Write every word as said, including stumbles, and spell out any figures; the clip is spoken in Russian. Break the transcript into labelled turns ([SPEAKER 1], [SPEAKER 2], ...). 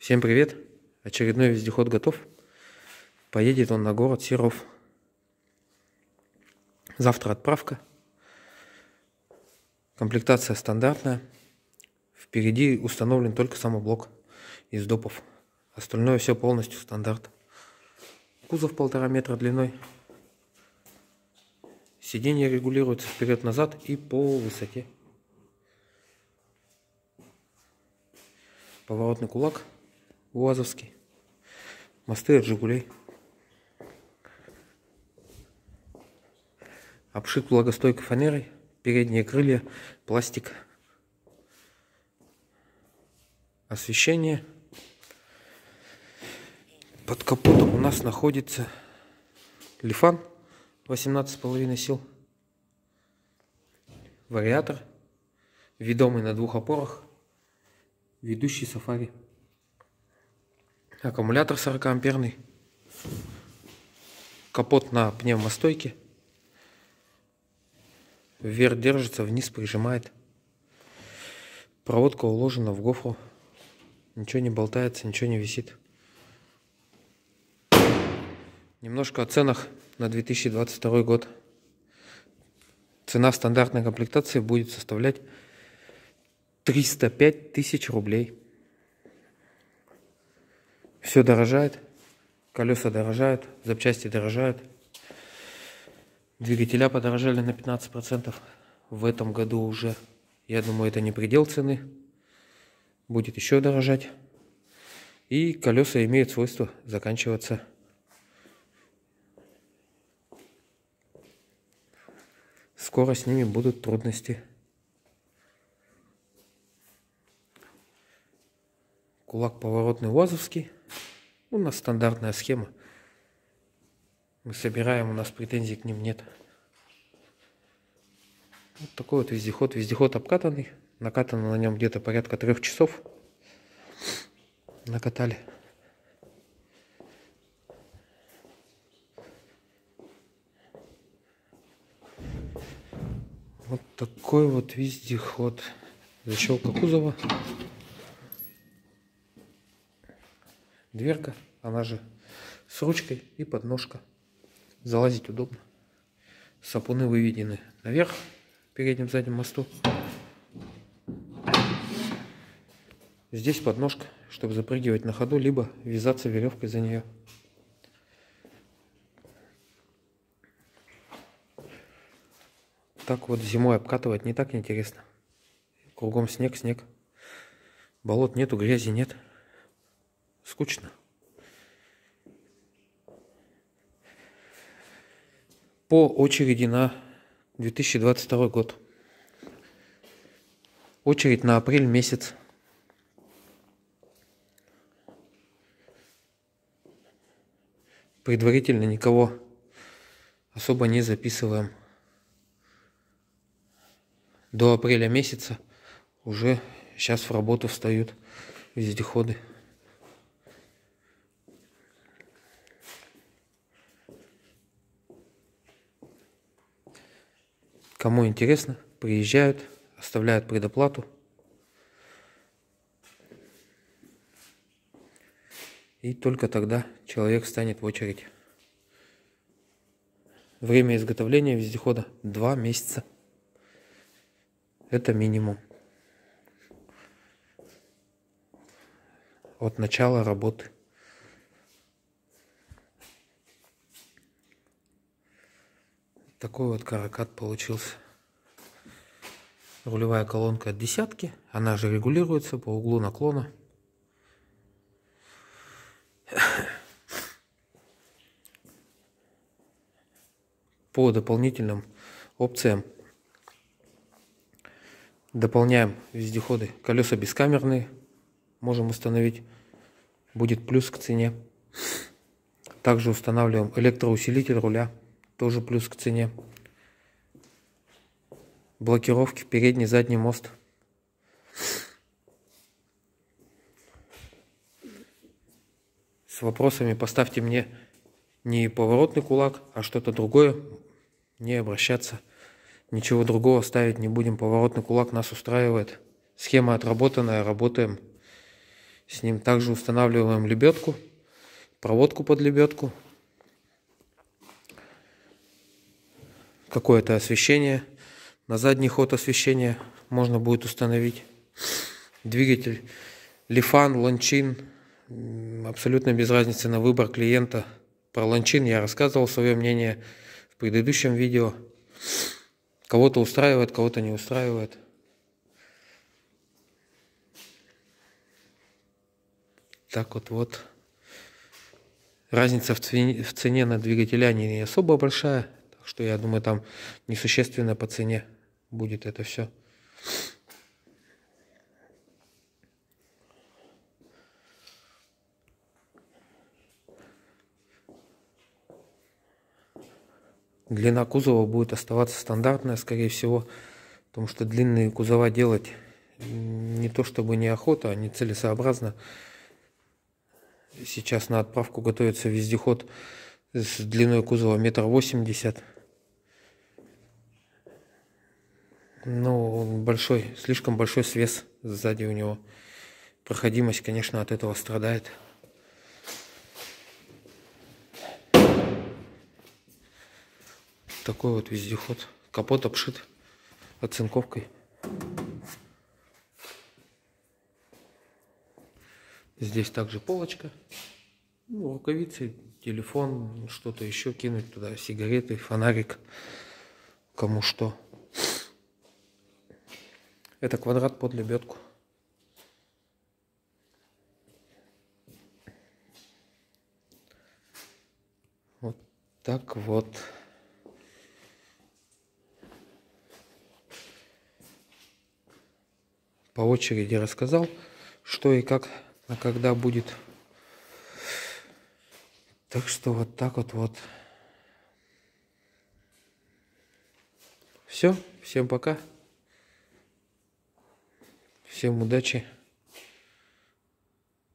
[SPEAKER 1] Всем привет! Очередной вездеход готов. Поедет он на город Серов. Завтра отправка. Комплектация стандартная. Впереди установлен только самоблок из допов. Остальное все полностью стандарт. Кузов полтора метра длиной. Сиденье регулируется вперед-назад и по высоте. Поворотный кулак УАЗовский. Мосты от Жигулей. Обшит влагостойкой фанерой. Передние крылья, пластик. Освещение. Под капотом у нас находится лифан восемнадцать с половиной сил. Вариатор. Ведомый на двух опорах. Ведущий Сафари. Аккумулятор сорок амперный. Капот на пневмостойке. Вверх держится, вниз прижимает. Проводка уложена в гофру. Ничего не болтается, ничего не висит. Немножко о ценах на две тысячи двадцать второй год. Цена стандартной комплектации будет составлять триста пять тысяч рублей. Все дорожает. Колеса дорожают, запчасти дорожают. Двигателя подорожали на пятнадцать процентов. В этом году уже, я думаю, это не предел цены. Будет еще дорожать. И колеса имеют свойство заканчиваться. Скоро с ними будут трудности. Кулак поворотный УАЗовский. У нас стандартная схема. Мы собираем, у нас претензий к ним нет. Вот такой вот вездеход. Вездеход обкатанный. Накатано на нем где-то порядка трех часов. Накатали. Вот такой вот вездеход. Защелка кузова. Дверка, она же с ручкой и подножка. Залазить удобно. Сапуны выведены наверх в переднем заднем мосту. Здесь подножка, чтобы запрыгивать на ходу, либо вязаться веревкой за нее. Так вот зимой обкатывать не так интересно. Кругом снег, снег. Болот нету, грязи нет. Скучно. По очереди на две тысячи двадцать второй год. Очередь на апрель месяц. Предварительно никого особо не записываем. До апреля месяца уже сейчас в работу встают вездеходы. Кому интересно, приезжают, оставляют предоплату. И только тогда человек станет в очередь. Время изготовления вездехода два месяца. Это минимум. От начала работы. Такой вот каракат получился. Рулевая колонка от десятки. Она же регулируется по углу наклона. По дополнительным опциям дополняем вездеходы. Колеса бескамерные. Можем установить. Будет плюс к цене. Также устанавливаем электроусилитель руля. Тоже плюс к цене. Блокировки, передний, задний мост. С вопросами поставьте мне не поворотный кулак, а что-то другое. Не обращаться. Ничего другого ставить не будем. Поворотный кулак нас устраивает. Схема отработанная, работаем. с ним. Также устанавливаем лебедку, проводку под лебедку. Какое-то освещение. На задний ход освещения можно будет установить. Двигатель Лифан, Лончин. Абсолютно без разницы на выбор клиента. Про Лончин я рассказывал свое мнение в предыдущем видео. Кого-то устраивает, кого-то не устраивает. Так вот вот. Разница в цене, в цене на двигателя не особо большая. Так что я думаю, там несущественно по цене будет это все. Длина кузова будет оставаться стандартная, скорее всего, потому что длинные кузова делать не то чтобы неохота, а не целесообразно. Сейчас на отправку готовится вездеход с длиной кузова метр восемьдесят. Ну, большой, слишком большой свес сзади у него. Проходимость, конечно, от этого страдает. Такой вот вездеход. Капот обшит оцинковкой. Здесь также полочка. Ну, рукавицы, телефон, что-то еще кинуть туда, сигареты, фонарик, кому что. Это квадрат под лебедку. Вот так вот. По очереди рассказал, что и как, а когда будет. Так что вот так вот вот. Все, всем пока. Всем удачи.